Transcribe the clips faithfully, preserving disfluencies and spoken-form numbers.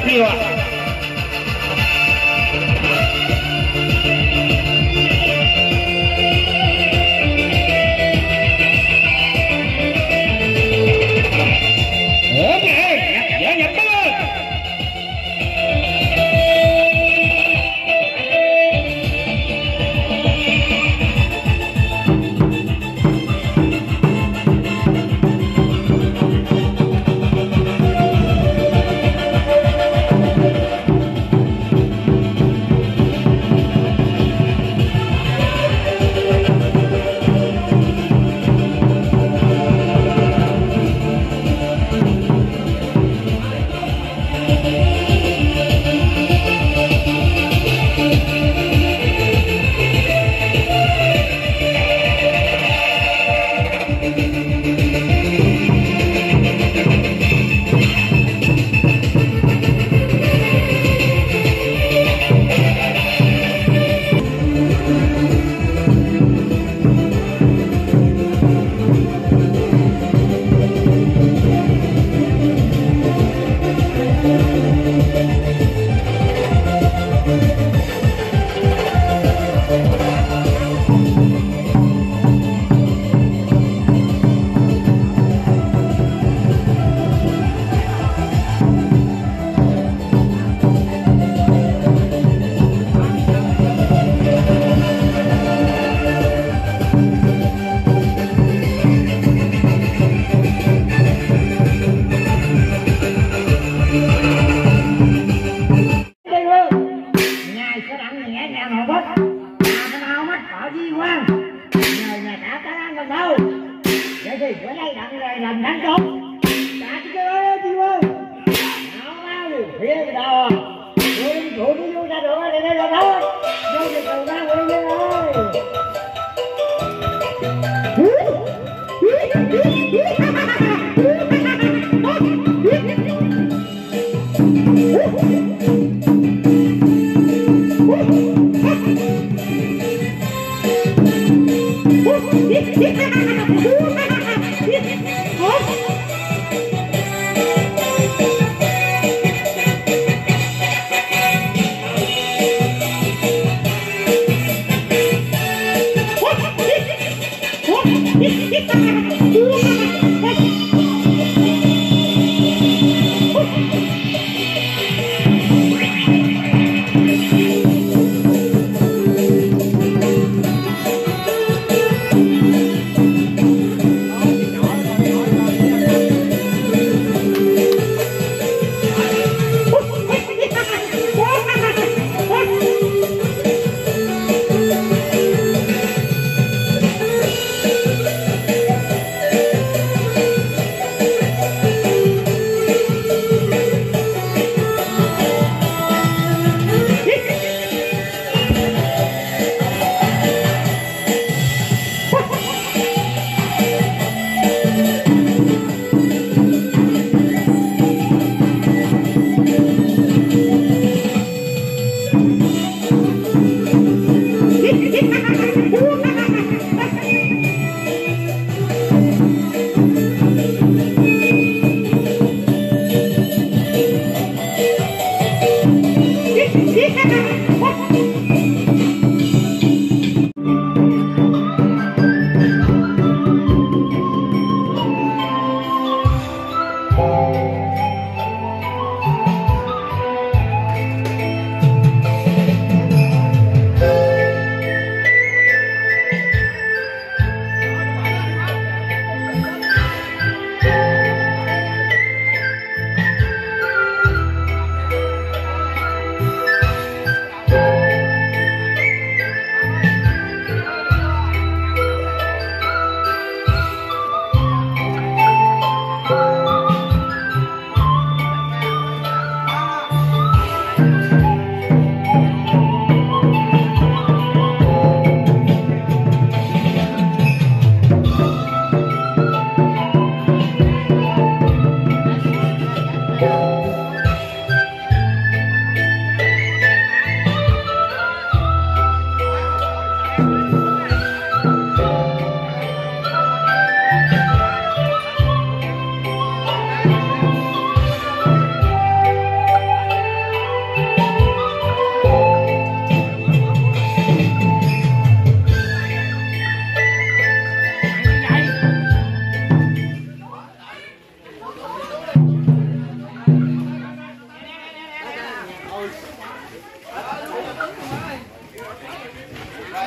Kêu à.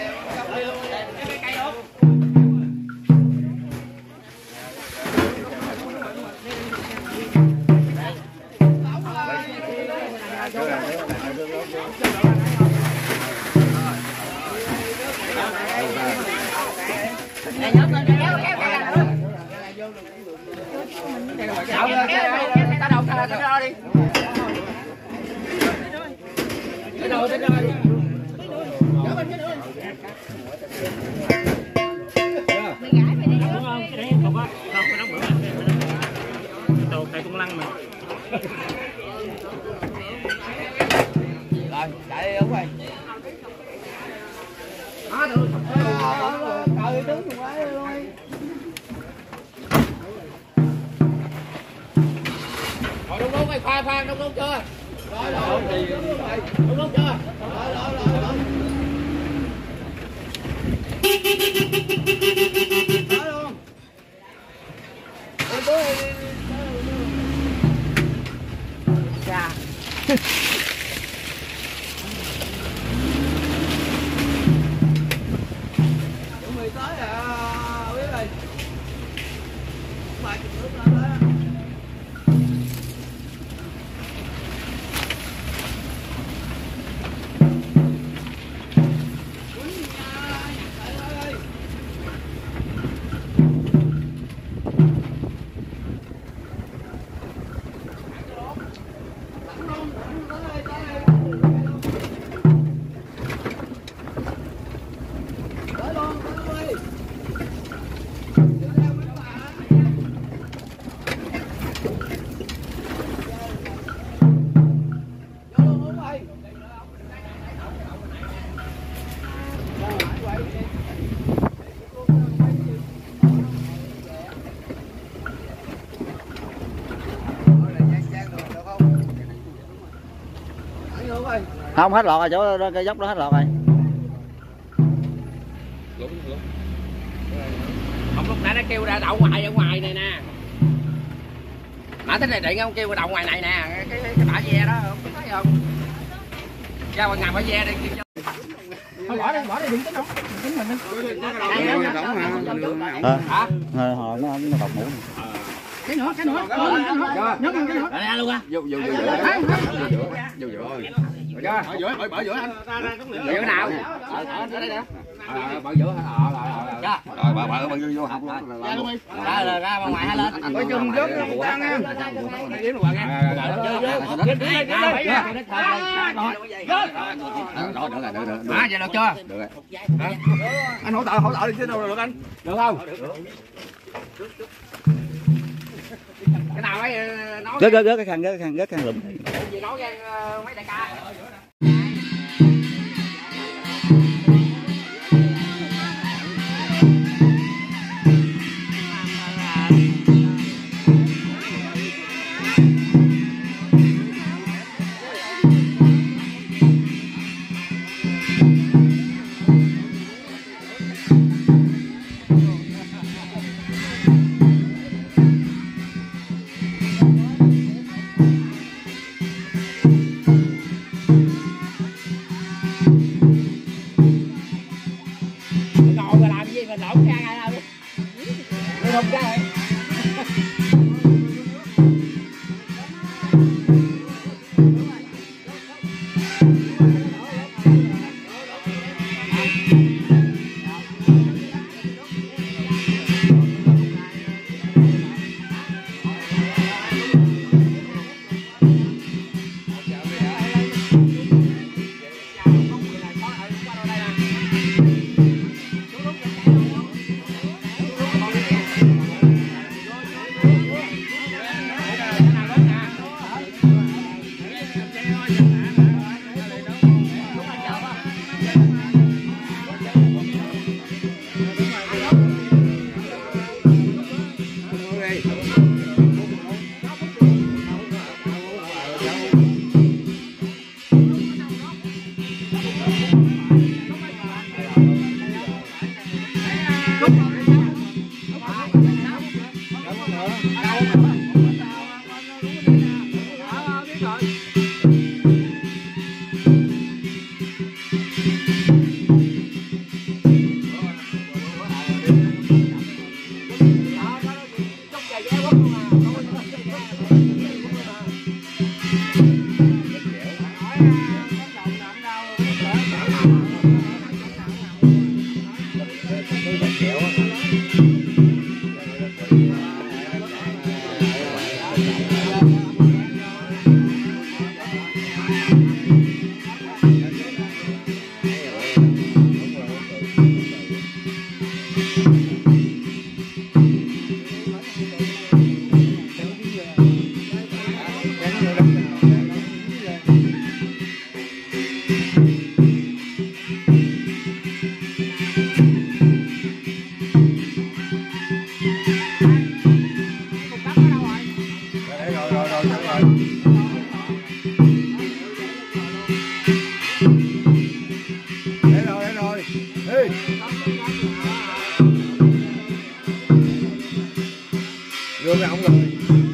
Không, hết lọt rồi, chỗ đó, cây dốc đó hết lọt rồi. Không, lúc nãy nó kêu ra đậu ngoài ở ngoài này nè. Nãy tới này điện không kêu đậu ngoài này nè, cái cái, cái bả ve đó, không thấy không? Ra ngoài ngầm bả ve đi kêu cho. Thôi bỏ đi, bỏ đi, đừng tính không. Tính mình đi. Hả? Hồi nó nó tọt mũi. Cái nữa, cái nữa. Nhớ cái nữa. Ra luôn á. Vô vô vô giữa. Vô giữa. Ở giữa, ở giữa anh. Giữa nào? Ở đây nè. Bờ giữa hả? Rồi bà bà bà vô học luôn. Ra luôn đi. Ra ra ra ngoài hai lên. Coi chừng rớt nó tăng nha. Kiếm rồi nha. Đó được rồi, được rồi. À vậy được chưa? Được rồi. Anh hỗ trợ hỗ trợ đi chứ đâu được anh. Được không? Cái nào ấy nói gớt gớt gớt cái khăn gớt cái khăn gớt cái khăn lụm gì nói với mấy đại ca. Vô cái ống rồi.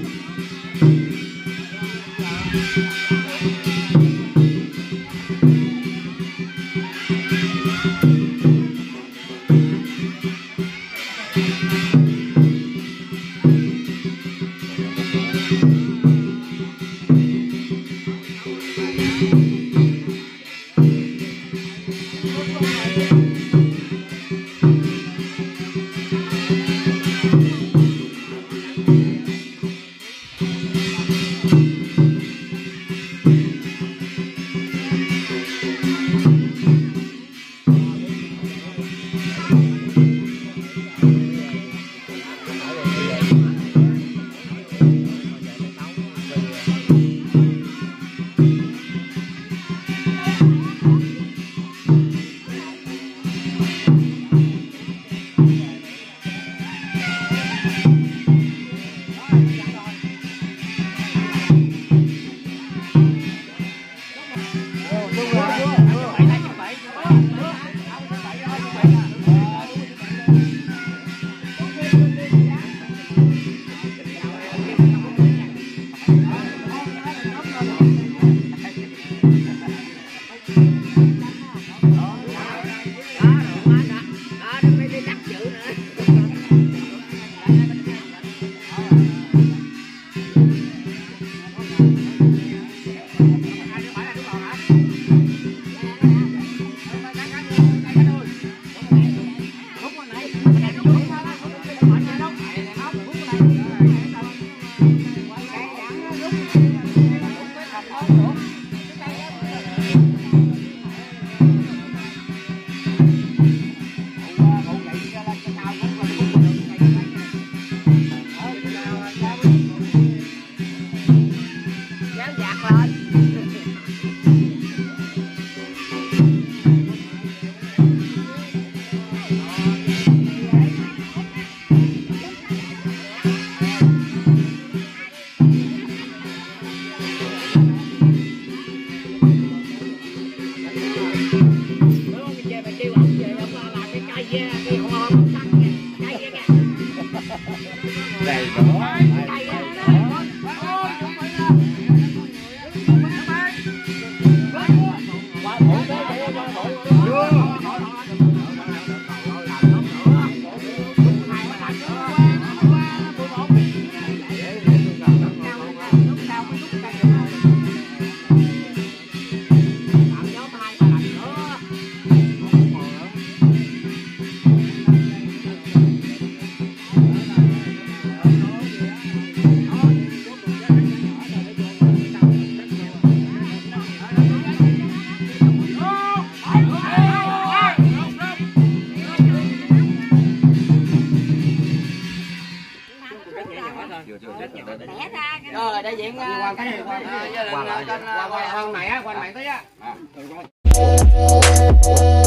Rồi đại diện qua cái qua gia đình kênh qua này á, qua này tới á.